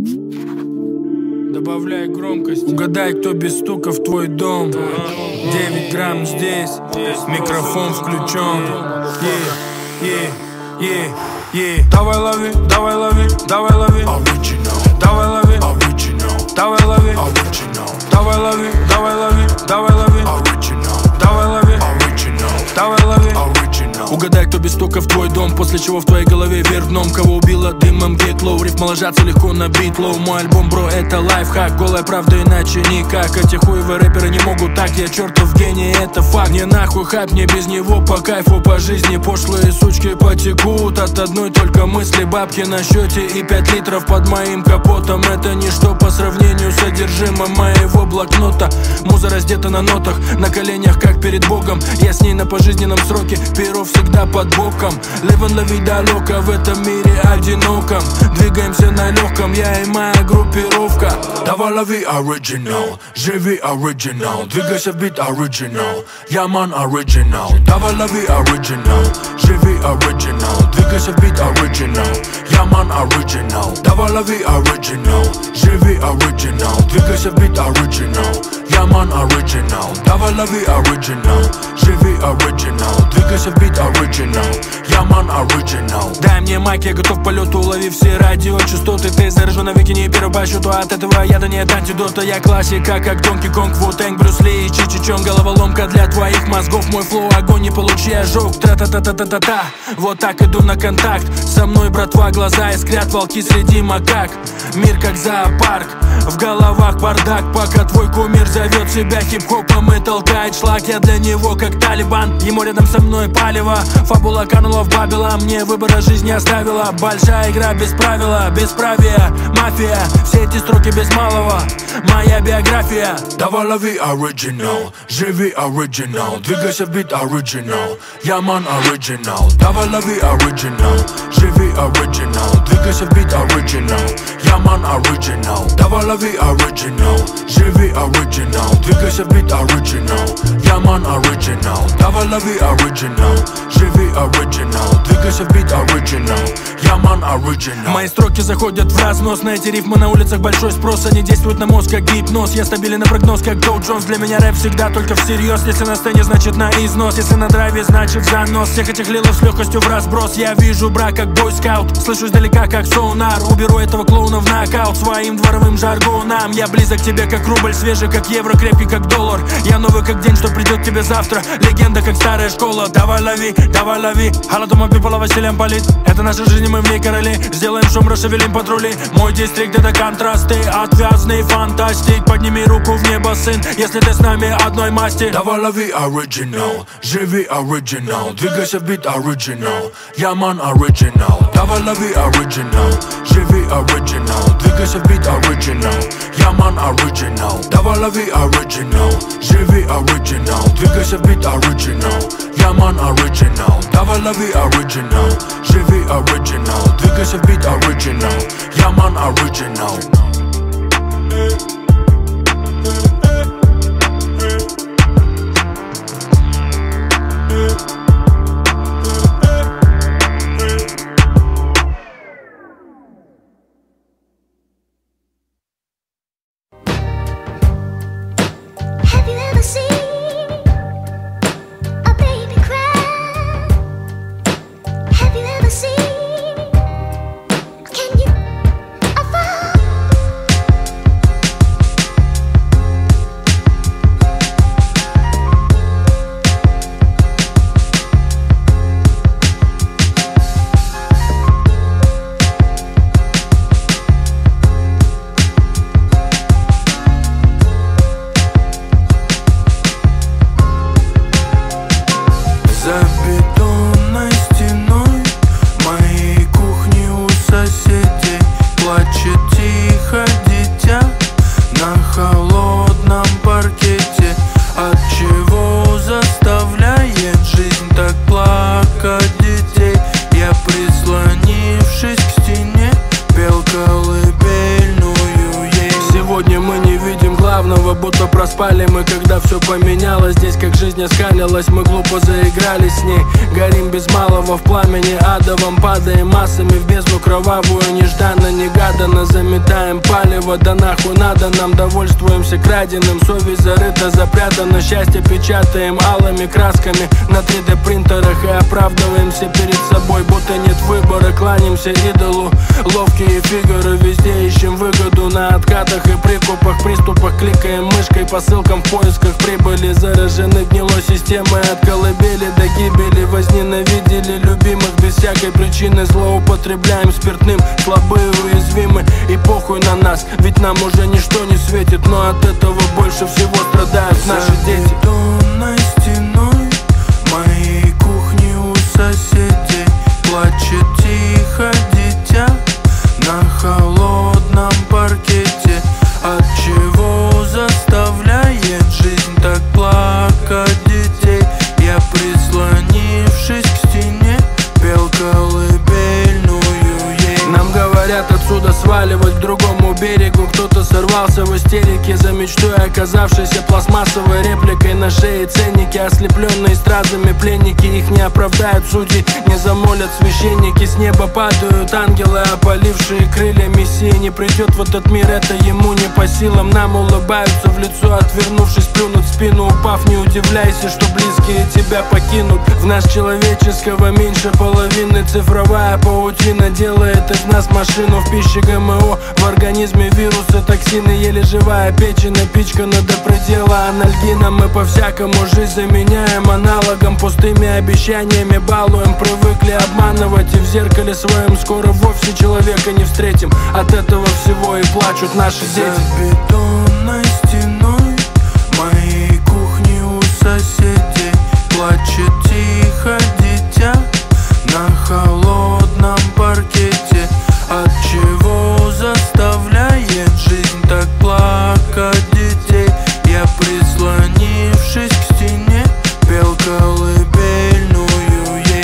Добавляй громкость. Угадай, кто без стука в твой дом. 9 грамм здесь, микрофон включен. Давай лови, давай лови, давай лови. Давай лови, давай лови. Давай лови, давай лови, давай лови. Давай лови, давай лови. Угадай, кто без стука в твой дом, после чего в твоей голове вверх дном. Кого убило дымом гейтлоу, рифма ложатся легко на битлоу. Мой альбом, бро, это лайфхак, голая правда, иначе никак. Эти хуевые рэперы не могут так, я чертов гений, это факт. Не нахуй хайп, мне без него по кайфу, по жизни пошлые сучки потекут. От одной только мысли, бабки на счете и 5 литров под моим капотом. Это ничто по сравнению с содержимым моего блокнота. Муза раздета на нотах, на коленях, как перед Богом. Я с ней на пожизненном сроке, перо всегда под боком. Living la vida loca, в этом мире одиноком. Двигаемся на легком, я и моя группировка. Давай лови оригинал, живи оригинал. Двигайся в бит оригинал, я ман оригинал. Давай лови оригинал, живи оригинал. Двигайся в бит оригинал, я ман оригинал. Давай лови оригинал, живи оригинал. Двигайся в бит оригинал, я ман оригинал. Давай лови оригинал, живи оригинал. Двигайся в бит оригинал, я ман оригинал. Дай мне майк, я готов к полету, улови все радиочастоты. Ты заряжен навеки, не первый по счету. От этого яда нет антидота. Я классика, как Донки Конг, Ву-Тэнг, Брюс Ли и Чичичон. Головоломка для твоих мозгов, мой флоу огонь, не получи ожог. Тра-та-та-та-та-та-та. Вот так иду на контакт. Со мной, братва, глаза искрят, волки среди макак. Мир как зоопарк, в головах бардак. Пока твой кумир зовет себя хип-хопом и толкает шлак, я для него как Талибан, ему рядом со мной палево. Фабула канула в бабела, мне выбора жизни оставила. Большая игра без правила, бесправия, мафия. Все эти строки без малого, моя биография. Давай лови оригинал, живи оригинал. Двигайся в бит оригинал, я ман оригинал. Давай лови оригинал, живи оригинал. Двигайся в бит оригинал, я ман оригинал. Давай лови оригинал, живи оригинал. Двигайся в бит оригинал, я ман оригинал. Давай лови оригинал, живи оригинал. Двигайся в бит оригинал, я ман оригинал. Мои строки заходят в разнос, на эти рифмы на улицах большой спрос. Они действуют на мозг как гипноз, я стабилен на прогноз как Доу Джонс. Для меня рэп всегда только всерьез. Если на сцене, значит на износ. Если на драйве, значит занос. Всех этих лилов с легкостью в разброс. Я вижу брак как бойскаут, слышу издалека как сонар. Уберу этого клоуна в нокаут своим дворовым жаргоном. Я близок к тебе как рубль, свежий как евро, крепкий как доллар. Я новый как день, что придет к тебе завтра. Легенда как старая школа. Давай лови, давай лови. Халатума пипала Василием полит. Это наша жизнь, мы в ней короли. Сделаем шум, расшевелим патрули. Мой дистрикт это контрасты, отвязный фантастик. Подними руку в небо, сын, если ты с нами одной масти. Давай лови оригинал, живи оригинал. Двигайся в бит оригинал, я ман оригинал. Давай лови оригинал, живи оригинал. Двигайся в бит оригинал, я ман оригинал. Давай лови оригинал, живи оригинал. Двигайся в бит оригинал, я ман оригинал. Давай лови оригинал, живи оригинал. Двигайся в бит оригинал, я ман оригинал. проспали мы, когда все поменялось. Здесь как жизнь оскалилась, мы глупо заиграли с ней. Горим без малого в пламени адовом, падаем массами в бездну кровавую. Нежданно-негаданно заметаем палево, да нахуй надо нам, довольствуемся краденым. Совесть зарыта, запрятана, счастье печатаем алыми красками на 3D принтерах и оправдываемся перед собой, будто нет выбора. Кланяемся идолу, ловкие фигуры, везде ищем выгоду. На откатах и прикупах, приступах кликаем мышкой по ссылкам в поисках прибыли. Заражены гнилой системой от колыбели до гибели. Возненавидели любимых без всякой причины. Злоупотребляем спиртным, слабые, уязвимы. И похуй на нас, ведь нам уже ничто не светит. Но от этого больше всего страдают наши дети. За бетонной стеной моей кухни у соседей плачет тихо дитя на холодном паркете. Отчего заставляет жизнь так плакать детей? Я, прислонившись к стене, пел колыбельную ей. Нам говорят отсюда сваливать к другому берегу. Кто-то сорвался в истерике за мечтой, оказавшейся пластмассовой репликой. На шее ценники, ослепленные стразами пленники. Их не оправдают судьи, не замолят священники. С неба падают ангелы, опалившие крылья. Мессия не придет в этот мир, это ему не по силам. Нам улыбаются в лицо, отвернувшись, плюнут в спину. Упав, не удивляйся, что близкие тебя покинут. В нас человеческого меньше половины. Цифровая паутина делает из нас машину. В пище ГМО, в организме вирусы, токсины. Еле живая печень напичкана до предела анальгином. Мы по-всякому жизнь заменяем аналогом, пустыми обещаниями балуем. Привыкли обманывать, и в зеркале своем скоро вовсе человека не встретим. От этого всего и плачут наши дети. За бетонной стеной моей кухни у соседей плачет тихо дитя на холодном паркете. Отчего заставляет жизнь так плакать детей? Я, прислонившись к стене, пел колыбельную ей.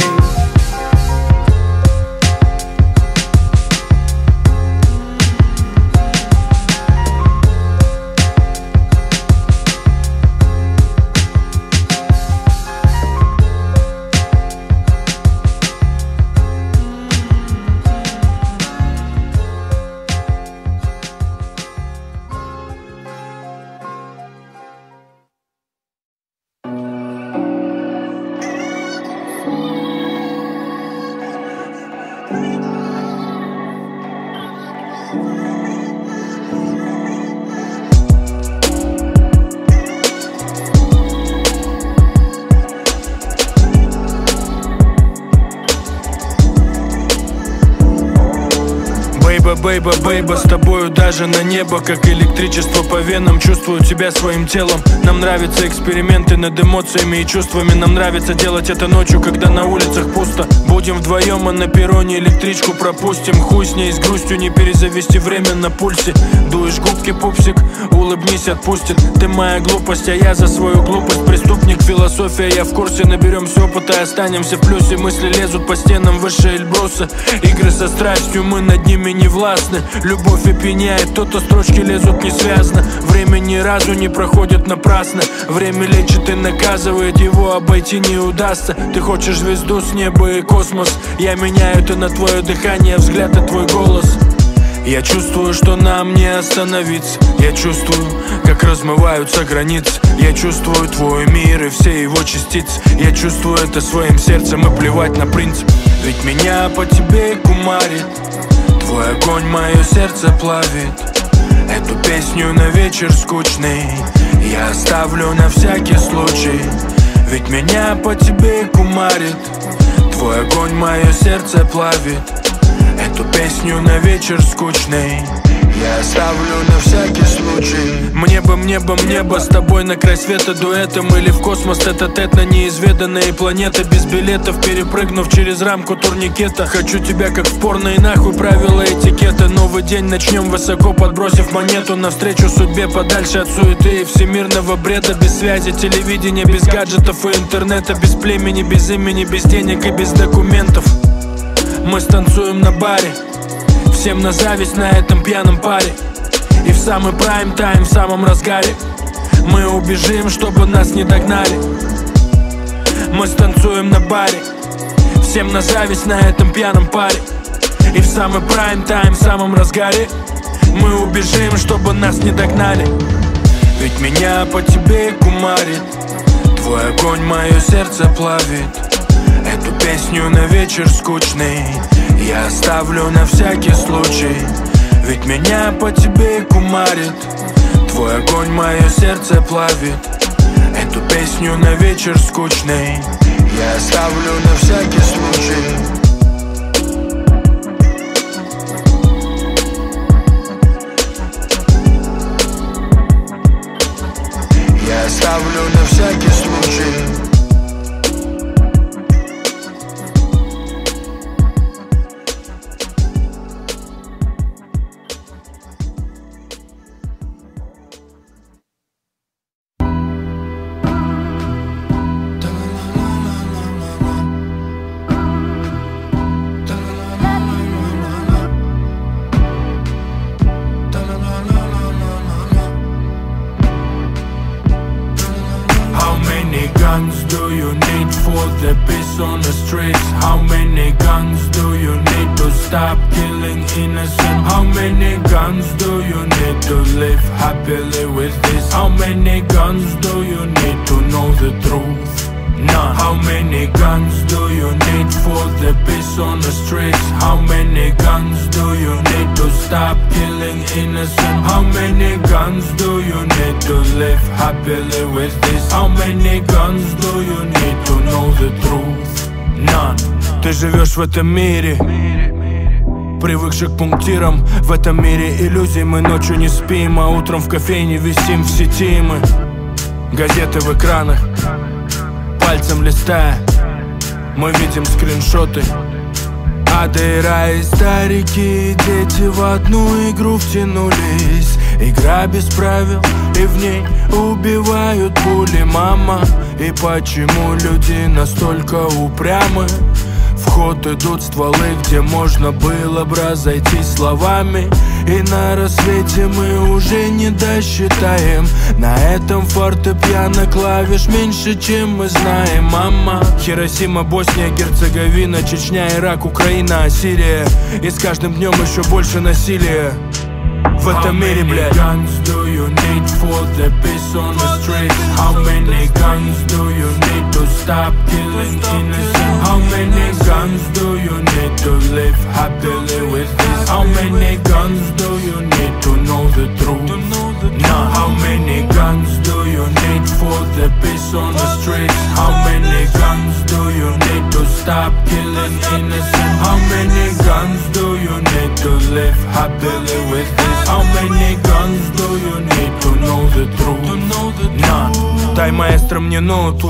Бейба, с тобою даже на небо, как электричество по венам. Чувствую тебя своим телом. Нам нравятся эксперименты над эмоциями и чувствами. Нам нравится делать это ночью, когда на улицах пусто. Будем вдвоем, а на перроне электричку пропустим. Хуй с ней, с грустью не перезавести время на пульсе. Дуешь губки, пупсик, улыбнись, отпустит. Ты моя глупость, а я за свою глупость преступник. Философия, я в курсе, наберемся опыта и останемся в плюсе. Мысли лезут по стенам выше Эльбруса. Игры со страстью, мы над ними не властны. Любовь опьяняет, то-то строчки лезут несвязно. Время ни разу не проходит напрасно. Время лечит и наказывает, его обойти не удастся. Ты хочешь звезду с неба и космос. Я меняю это на твое дыхание, взгляд и твой голос. Я чувствую, что нам не остановиться. Я чувствую, как размываются границы. Я чувствую твой мир и все его частицы. Я чувствую это своим сердцем и плевать на принцип. Ведь меня по тебе кумарит. Твой огонь мое сердце плавит. Эту песню на вечер скучный я оставлю на всякий случай. Ведь меня по тебе кумарит. Твой огонь мое сердце плавит. Эту песню на вечер скучный я оставлю на всякий случай. Мне бы с тобой на край света дуэтом. Или в космос тет-а-тет на неизведанные планеты. Без билетов, перепрыгнув через рамку турникета. Хочу тебя как в порно и нахуй правила этикета. Новый день начнем высоко, подбросив монету навстречу судьбе, подальше от суеты и всемирного бреда. Без связи, телевидения, без гаджетов и интернета. Без племени, без имени, без денег и без документов. Мы станцуем на баре, всем на зависть на этом пьяном паре. И в самый прайм-тайм, в самом разгаре Мы убежим, чтобы нас не догнали. Мы станцуем на баре, всем на зависть на этом пьяном паре. И в самый прайм-тайм, в самом разгаре мы убежим, чтобы нас не догнали. Ведь меня по тебе кумарит, твой огонь мое сердце плавит. Эту песню на вечер скучный я оставлю на всякий случай. Ведь меня по тебе кумарит, твой огонь мое сердце плавит. Эту песню на вечер скучный я оставлю на всякий случай. Я оставлю на всякий случай. Do you need for the peace on the streets? How many guns do you need to stop killing innocent? How many guns do you need to live happily with this? How many guns do you need to know the truth? None. How many guns do you need for the peace on the streets? How many guns do you need to stop killing innocent? How many guns do you need to live happily with this? How many guns do you need to know the truth? None. Ты живешь в этом мире, привыкший к пунктирам. В этом мире иллюзий мы ночью не спим, а утром в кофейне висим в сети мы. Газеты в экранах, пальцем листая, мы видим скриншоты. Ады и рай, старики и дети в одну игру втянулись. Игра без правил, и в ней убивают пули. Мама, и почему люди настолько упрямы? В ход идут стволы, где можно было бы разойтись словами. И на рассвете мы уже не досчитаем. На этом фортепиано клавиш меньше, чем мы знаем. Мама, Хиросима, Босния, Герцеговина, Чечня, Ирак, Украина, Сирия. И с каждым днем еще больше насилия в этом мире, блядь. How many guns do you need for the peace on the streets? How many guns do you need to stop killing innocent? How many guns do you need to live happily with this? How many guns do you need to know the truth? None. How many guns do you need for the peace on the streets? How many guns do you need to stop killing innocent? How many guns do you need to live happily with this? How many guns do you need to know the truth? None. Дай, маэстро, мне ноту,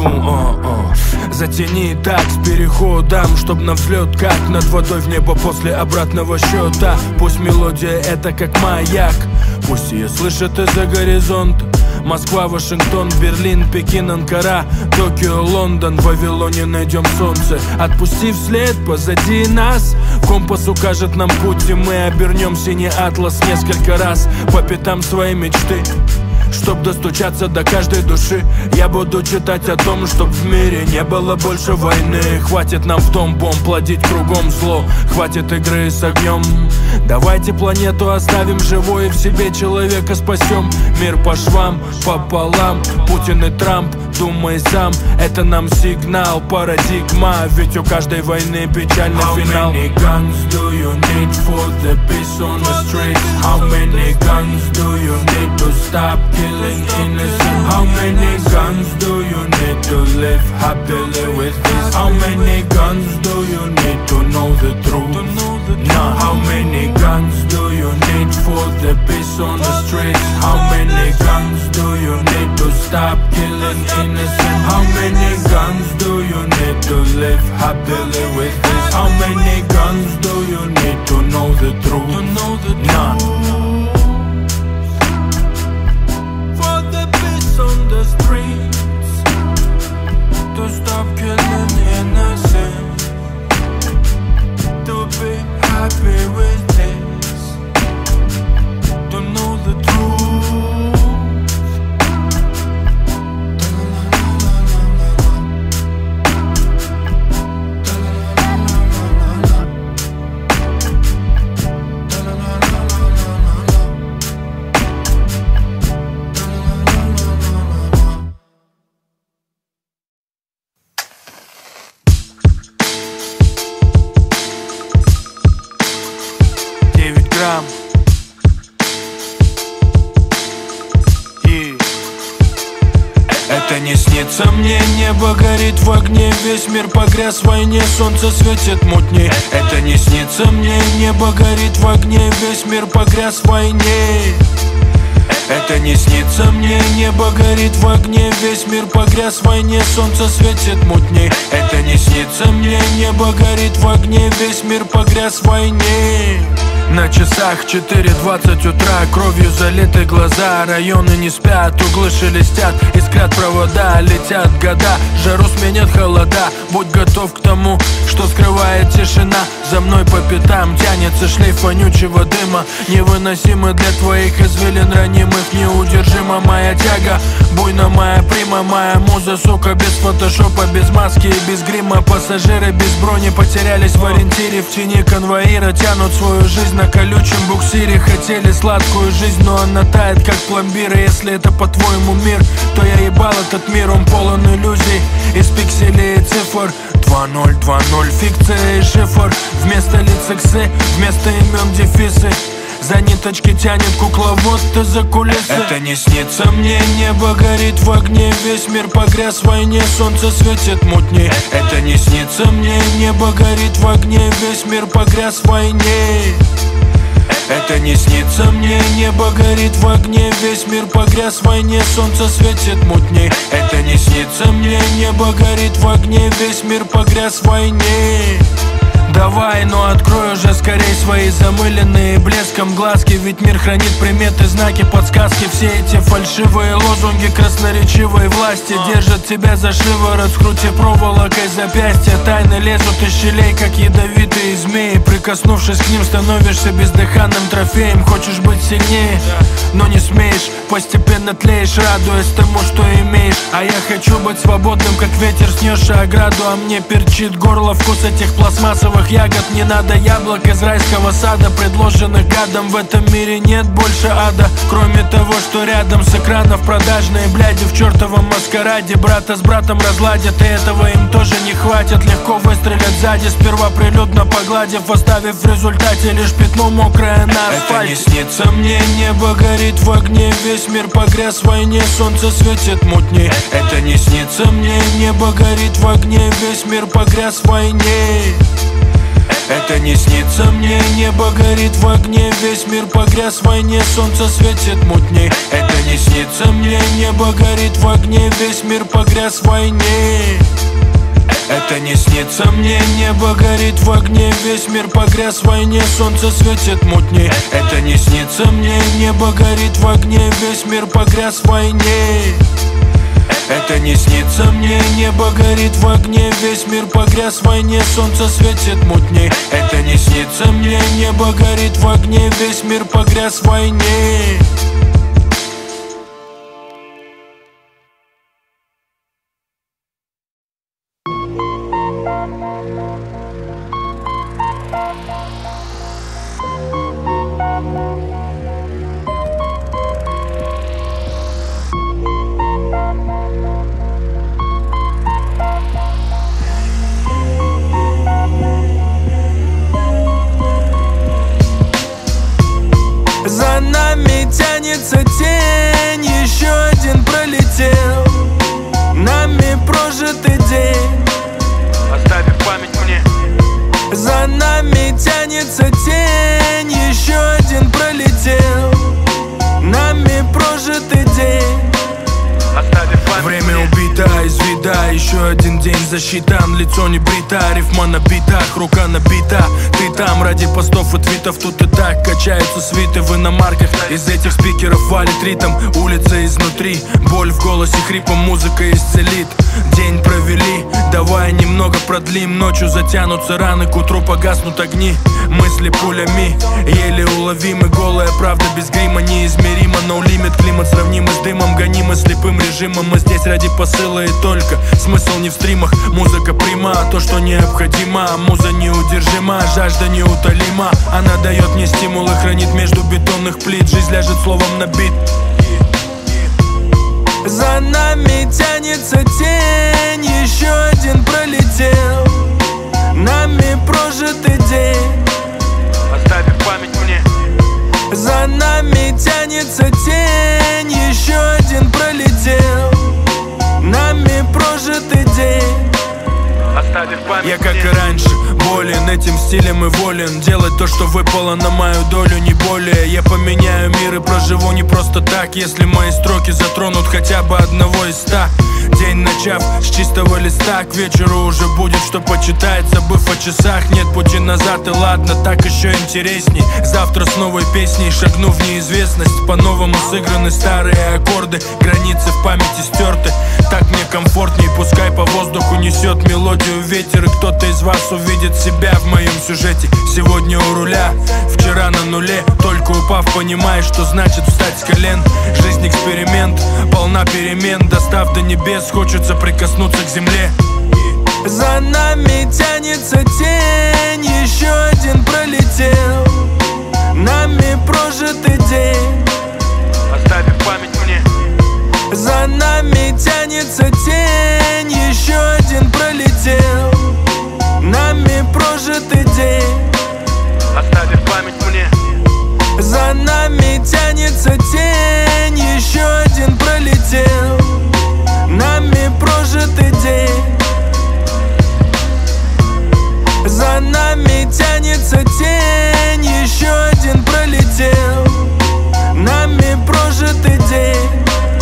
затяни так с переходом, чтоб на взлет, как над водой в небо после обратного счета. Пусть мелодия это как маяк, пусть ее слышат из-за горизонта. Москва, Вашингтон, Берлин, Пекин, Анкара, Токио, Лондон, в Вавилоне найдем солнце. Отпусти вслед позади нас, компас укажет нам путь, и мы обернем синий атлас несколько раз по пятам своей мечты. Чтоб достучаться до каждой души, я буду читать о том, чтоб в мире не было больше войны. Хватит нам в дом бомб плодить кругом зло, хватит игры с огнем. Давайте планету оставим живой, и в себе человека спасем. Мир по швам, пополам, Путин и Трамп, думай сам. Это нам сигнал, парадигма, ведь у каждой войны печальный финал. How many guns do you need for the peace on the streets? How many guns do you need to stop killing innocent? How many guns do you need to live happily with this? How many guns do you need to know the truth? None. How many guns do you need for the peace on the streets? How many guns do you need to stop killing innocent? How many guns do you need to live happily with this? How many guns do you need to know the truth? None. On the streets to stop killing innocent, to be happy with this, to know the truth. килограмм. Это не снится мне, небо горит в огне, весь мир погряз в войне, солнце светит мутней. Это не снится мне, небо горит в огне, весь мир погряз в войне. Это не снится мне, небо горит в огне, весь мир погряз в войне, солнце светит мутней. Это не снится мне, небо горит в огне, весь мир погряз в войне. На часах 4:20 утра, кровью залиты глаза, районы не спят, углы шелестят, искрят провода, летят года, жару сменят холода. Будь готов к тому, что скрывает тишина. За мной по пятам тянется шлейф вонючего дыма, невыносимый для твоих извилин ранимых, неудержима моя тяга. Буйна моя прима, моя муза, сука, без фотошопа, без маски и без грима. Пассажиры без брони потерялись в ориентире, в тени конвоира тянут свою жизнь на колючем буксире. Хотели сладкую жизнь, но она тает как пломбир. И если это по-твоему мир, то я ебал этот мир, он полон иллюзий из пикселей и цифр. 2020, фикция и шифр, вместо лиц иксы, вместо имен дефисы. За ниточки тянет кукловод, ты за кулисы. Это не снится мне, небо горит в огне, весь мир погряз в войне, солнце светит мутней. Это не снится мне, небо горит в огне, весь мир погряз в войне. Это не снится мне, небо горит в огне, весь мир погряз в войне, солнце светит мутней. Это не снится мне, небо горит в огне, весь мир погряз в войне. Давай, но открой уже скорей свои замыленные блеском глазки, ведь мир хранит приметы, знаки, подсказки. Все эти фальшивые лозунги красноречивой власти держат тебя за шиворот, скрути проволокой запястья. Тайны лезут из щелей, как ядовитые змеи. Прикоснувшись к ним, становишься бездыханным трофеем. Хочешь быть сильнее, но не смеешь, постепенно тлеешь, радуясь тому, что имеешь. А я хочу быть свободным, как ветер, снесший ограду. А мне перчит горло вкус этих пластмассовых ягод. Не надо яблок из райского сада, предложенных гадом. В этом мире нет больше ада, кроме того, что рядом с экранов продажные бляди в чертовом маскараде. Брата с братом разладят, и этого им тоже не хватит. Легко выстрелят сзади, сперва прилюдно погладив, оставив в результате лишь пятно мокрое на асфальте. Это не снится мне, небо горит в огне, весь мир погряз в войне, солнце светит мутней. Это не снится мне, небо горит в огне, весь мир погряз в войне. Это не снится мне, небо горит в огне, весь мир погряз в войне, солнце светит мутней. Это не снится мне, небо горит в огне, весь мир погряз в войне. Это не снится мне, небо горит в огне, весь мир погряз в войне, солнце светит мутней. Это не снится мне, небо горит в огне, весь мир погряз в войне. Это не снится мне, небо горит в огне, весь мир погряз в войне, солнце светит мутней. Это не снится мне, небо горит в огне, весь мир погряз в войне. За нами тянется тень, еще один пролетел, нами прожитый день, оставив память мне. За нами тянется тень, еще один пролетел, нами прожитый день, оставив память. время убито из вида, еще один день засчитан. Лицо не брита, рифма на битах, рука набита. Ты там ради постов и твитов, тут и так качаются свиты в иномарках. Из этих спикеров валит ритм, улица изнутри. Боль в голосе, хрипом музыка исцелит. День провели, давай немного продлим. Ночью затянутся раны, к утру погаснут огни. Мысли пулями, еле уловимы. Голая правда без грима неизмеримо. No limit, климат сравнимый с дымом, гонимы слепым режимом. Мы здесь ради посыла и только. Смысл не в стримах, музыка прима. То, что необходимо, муза неудержима. Жажда неутолима, она дает мне стимул и хранит между бетонных плит. Жизнь ляжет словом на бит. За нами тянется тень, еще один пролетел, нами прожитый день, оставив память мне. За нами тянется тень, еще один пролетел, нами прожитый день. Я, как и раньше, болен этим стилем и волен делать то, что выпало на мою долю, не более. Я поменяю мир и проживу не просто так, если мои строки затронут хотя бы одного из 100. День начав с чистого листа, к вечеру уже будет что почитать, забыв о часах. Нет пути назад, и ладно, так еще интересней. Завтра с новой песней шагну в неизвестность. По-новому сыграны старые аккорды, границы в памяти стерты. Так мне комфортней, пускай по воздуху несет мелодию ветер, и кто-то из вас увидит себя в моем сюжете. Сегодня у руля, вчера на нуле, только упав, понимаешь, что значит встать с колен. Жизнь эксперимент, полна перемен, достав до небес, хочется прикоснуться к земле. За нами тянется тень, еще один пролетел, нами прожитый день. Оставив память мне. За нами тянется тень, еще один пролетел, нами прожитый день. Оставив память мне. За нами тянется тень, еще один пролетел, нами прожитый день. За нами тянется тень, еще один пролетел, нами прожитый день.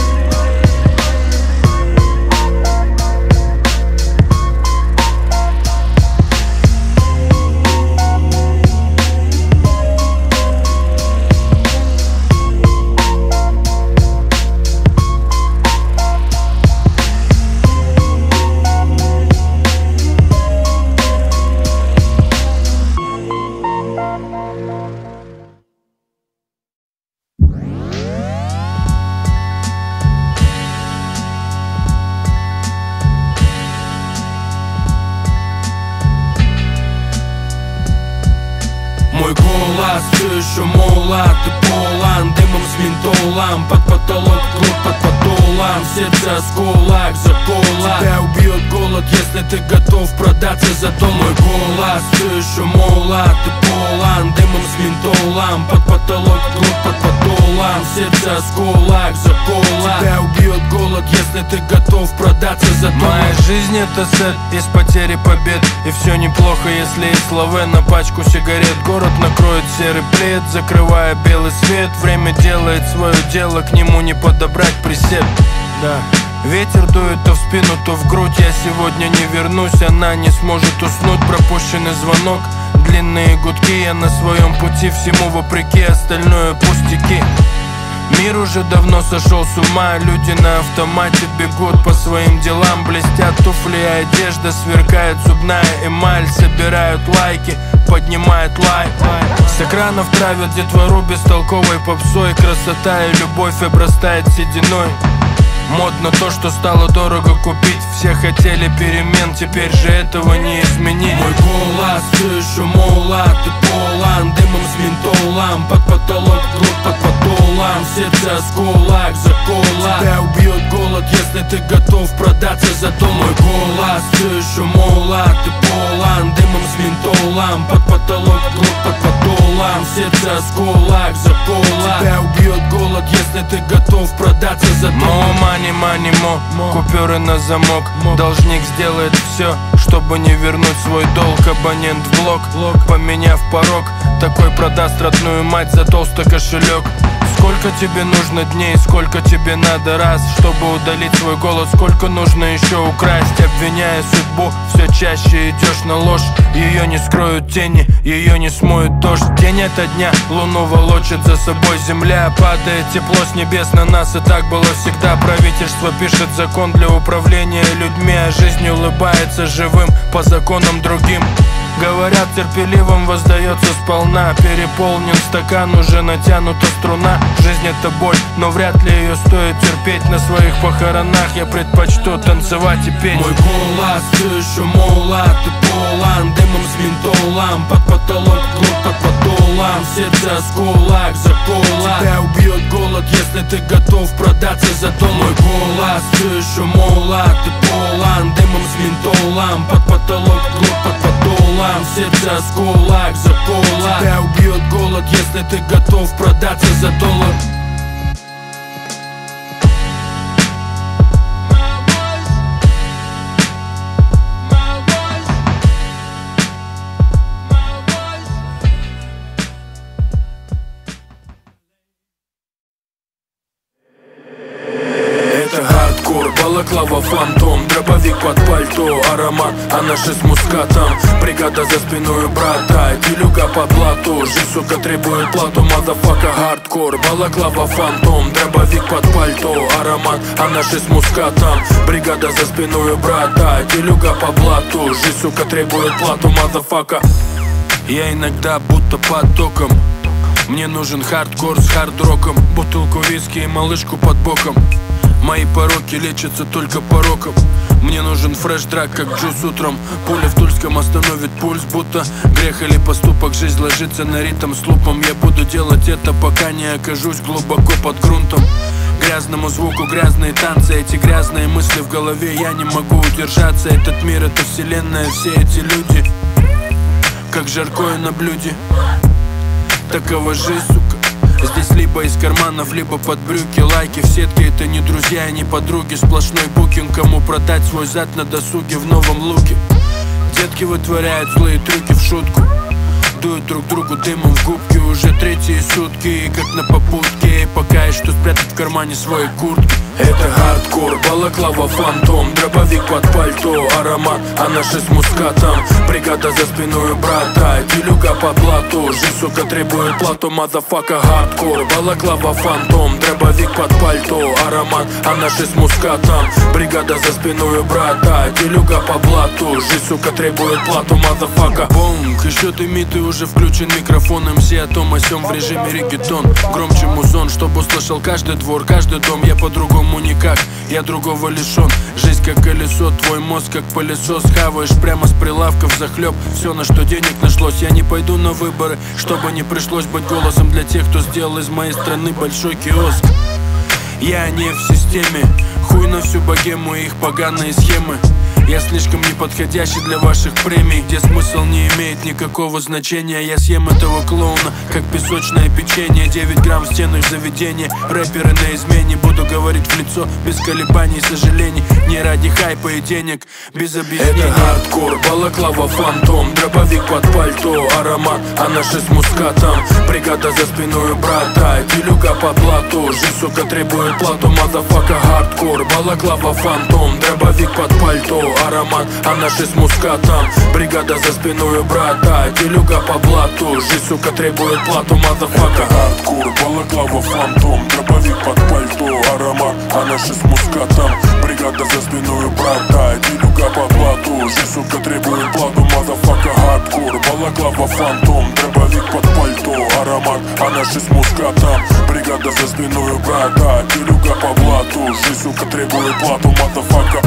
Мой голос все еще молод и полон дымом с ментолом. Под потолок, клуб под подолом, сердце осколок за кола. Тебя убьет голод, если ты готов продаться за то. Мой голос все еще молод и полон дымом с ментолом. Под потолок, клуб под подолом, сердце осколок за кола. Тебя убьет голод, если ты готов продаться за то. Моя жизнь это сет из потери побед, и все неплохо, если из слове на пачку сигарет. Город накроет серый плед, закрывая белый свет. Время делает свое дело, к нему не подобрать присед. Да. Ветер дует то в спину, то в грудь. Я сегодня не вернусь, она не сможет уснуть. Пропущенный звонок, длинные гудки. Я на своем пути, всему вопреки, остальное пустяки. Мир уже давно сошел с ума, люди на автомате бегут по своим делам. Блестят туфли и одежда, сверкает зубная эмаль. Собирают лайки, поднимает лайк. С экранов травят детвору бестолковой попсой. Красота и любовь обрастает сединой. Модно то, что стало дорого купить. Все хотели перемен, теперь же этого не изменить. Мой голос все еще молод и полон дымом с ментолом. Под потолок, клуб под подолом, сердце осколок за кола. Тебя убьет голод, если ты готов продаться за то. Мой голос все еще молод и полон дымом с ментолом. Под потолок, клуб под подолом, сердце осколок за кола. Тебя убьет голод, если ты готов продаться за то. Мани, мо, купюры на замок. Должник сделает все, чтобы не вернуть свой долг. Абонент в блок, поменяв порог. Такой продаст родную мать за толстый кошелек. Сколько тебе нужно дней, сколько тебе надо раз, чтобы удалить свой голос, сколько нужно еще украсть. Обвиняя судьбу, все чаще идешь на ложь. Ее не скроют тени, ее не смоет дождь. День ото дня луну волочит за собой земля. Падает тепло с небес на нас, и так было всегда. Правительство пишет закон для управления людьми, а жизнь улыбается живым по законам другим. Говорят, терпеливым воздается сполна. Переполнен стакан, уже натянута струна. Жизнь это боль, но вряд ли ее стоит терпеть. На своих похоронах я предпочту танцевать и петь. Мой голос все еще молод и полон дымом с ментолом. Под потолок, клуб под подолом, сердце осколок за кола. Тебя убьет голод, если ты готов продаться за то. Мой голос все еще молод и полон дымом с ментолом. Под потолок, клуб под подолом, в сердце осколок за полок. Тебя убьет голод, если ты готов продаться за доллар. Балаклава, фантом, дробовик под пальто, аромат, а наши с мускатом. Бригада за спиной брата, делюга по блату. Жизнь, сука, требует плату, мазафака, хардкор. Балаклава, фантом, дробовик под пальто, аромат, а наши с мускатом. Бригада за спиной брата, делюга по блату. Жизнь, сука, требует плату, мазафака. Я иногда будто под током. Мне нужен хардкор с хардроком, бутылку виски и малышку под боком. Мои пороки лечатся только пороком. Мне нужен фреш-драк, как джуз утром. Пуля в Тульском остановит пульс, будто грех или поступок. Жизнь ложится на ритм с лупом. Я буду делать это, пока не окажусь глубоко под грунтом. Грязному звуку грязные танцы, эти грязные мысли в голове. Я не могу удержаться, этот мир, это вселенная. Все эти люди, как жаркое на блюде. Такова жизнь, сука. Здесь либо из карманов, либо под брюки. Лайки в сетке, это не друзья, не подруги. Сплошной букинг, кому продать свой зад на досуге в новом луке. Детки вытворяют злые трюки в шутку. Дуют друг другу дымом в губки. Уже третьи сутки, как на попутке. И пока есть что спрятать в кармане своей куртки. Это хардкор, балаклава, фантом, дробовик под пальто, аромат, а наши с мускатом. Бригада за спиной брата, делюга по блату. Жизнь, сука, требует плату, мазафака, хардкор. Балаклава, фантом, дробовик под пальто, аромат, а наши с мускатом. Бригада за спиной брата, делюга по блату. Жизнь, сука, требует плату, мазафака. Бонг, еще дымит и уже включен микрофон. МС о том о сём в режиме реггетон. Громче музон, чтобы услышал каждый двор, каждый дом. Я по-другому никак, я другого лишен. Жизнь как колесо, твой мозг как пылесос. Хаваешь прямо с прилавков захлеб. Все, на что денег нашлось. Я не пойду на выборы, чтобы не пришлось быть голосом для тех, кто сделал из моей страны большой киоск. Я не в системе, хуй на всю богему и их поганые схемы. Я слишком неподходящий для ваших премий, где смысл не имеет никакого значения. Я съем этого клоуна, как песочное печенье. 9 грамм в стенах заведения. Рэперы на измене, буду говорить в лицо без колебаний и сожалений. Не ради хайпа и денег, без объяснений. Это хардкор, балаклава, фантом, дробовик под пальто, аромат, а наши с мускатом. Бригада за спиной брата, делюга по блату. Жизнь, сука, требует плату, мазафака, хардкор. Балаклава, фантом, дробовик под пальто, аромат, а наши с мускатом. Бригада за спиной брата, делюга по блату. Жизнь, сука, требует плату, мазафака. Хардкор, балаклава, фантом, дробовик под пальто, аромат, а наши с мускатом. Бригада за спиной брата, делюга по блату. Жизнь, сука, требует плату, мазафака. Хардкор, балаклава, фантом, дробовик под пальто, аромат, а наши с мускатом. Бригада за спиной брата, делюга по блату. Жизнь, сука, требует плату, мазафака.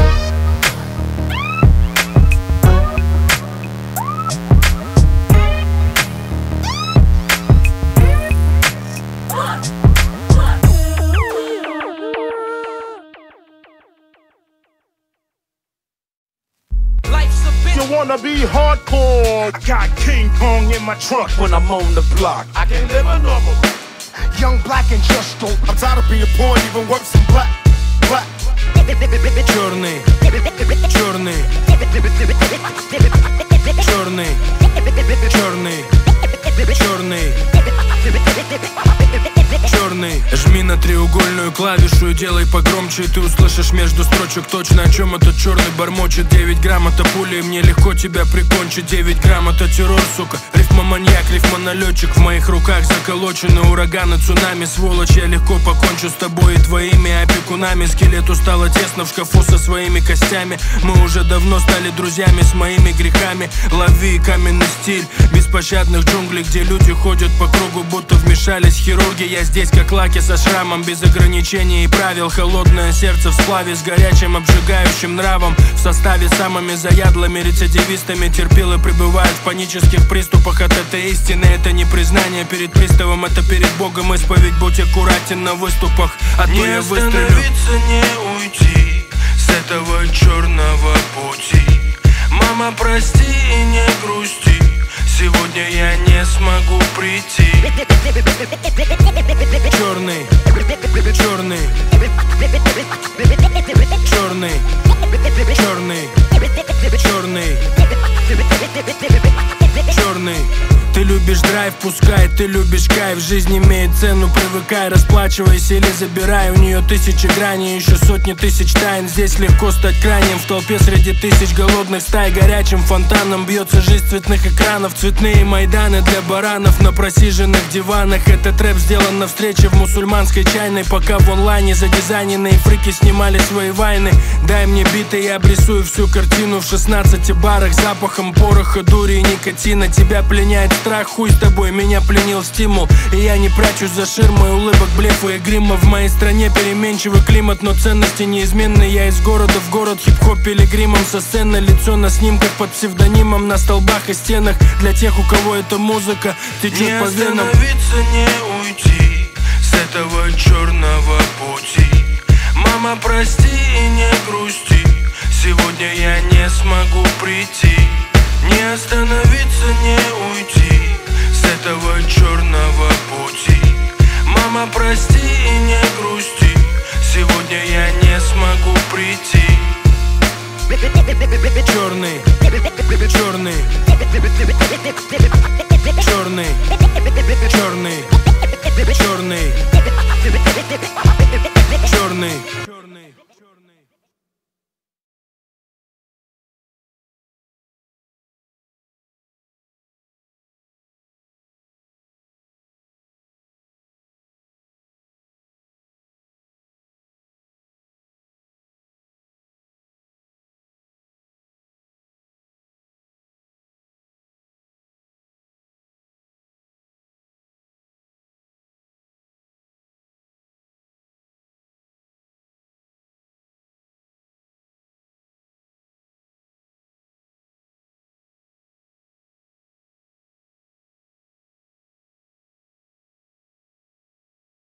You wanna be hardcore? I got King Kong in my trunk when I'm on the block. I can live a normal life. Young, black and just dope. I'm tired of being poor and even worse than black. Black. Черный, черный, черный, черный, черный, черный. Жми на треугольную клавишу и делай погромче, и ты услышишь между строчек точно, о чем этот черный бормочет. 9 грамм это пули, и мне легко тебя прикончить. 9 грамм это террор, сука. Рифмоманьяк, рифмоналетчик. В моих руках заколочены ураганы, цунами. Сволочь, я легко покончу с тобой и твоими опекунами. Скелету стало тесно в шкафу со своими костями. Мы уже давно стали друзьями с моими грехами. Лови каменный стиль беспощадных джунглей, где люди ходят по кругу, будто вмешались хирурги. Я здесь как Лаки со шрамом, без ограничений и правил. Холодное сердце в сплаве с горячим обжигающим нравом. В составе самыми заядлыми рецидивистами терпилы пребывают в панических приступах от этой истины. Это не признание перед приставом, это перед Богом исповедь. Будь аккуратен на выступах, а то я выстрелю. Не остановиться, не уйти с этого черного пути. Мама, прости и не грусти. Сегодня я не смогу прийти. Черный, черный, черный, черный, черный, черный. Ты любишь драйв, пускай, ты любишь кайф. Жизнь имеет цену, привыкай, расплачивайся или забирай. У нее тысячи граней, еще сотни тысяч тайн. Здесь легко стать крайним в толпе среди тысяч голодных стай. Горячим фонтаном бьется жизнь цветных экранов. Цветные майданы для баранов на просиженных диванах. Этот рэп сделан на встрече в мусульманской чайной. Пока в онлайне задизайненные фрики снимали свои вайны. Дай мне биты, я обрисую всю картину в 16 барах. Запахом пороха, дури и никотина. Тебя пленяет страх, хуй с тобой, меня пленил стимул. И я не прячусь за ширмой улыбок, блефа и грима. В моей стране переменчивый климат, но ценности неизменны. Я из города в город, хип-хоп пилигримом со сцены. Лицо на снимках под псевдонимом, на столбах и стенах. Для тех, у кого это музыка, течет по венам. Не остановиться, не уйти с этого черного пути. Мама, прости и не грусти, сегодня я не смогу прийти. Не остановиться, не уйти с этого черного пути. Мама, прости и не грусти, сегодня я не смогу прийти. Черный, черный, черный, черный, черный, черный.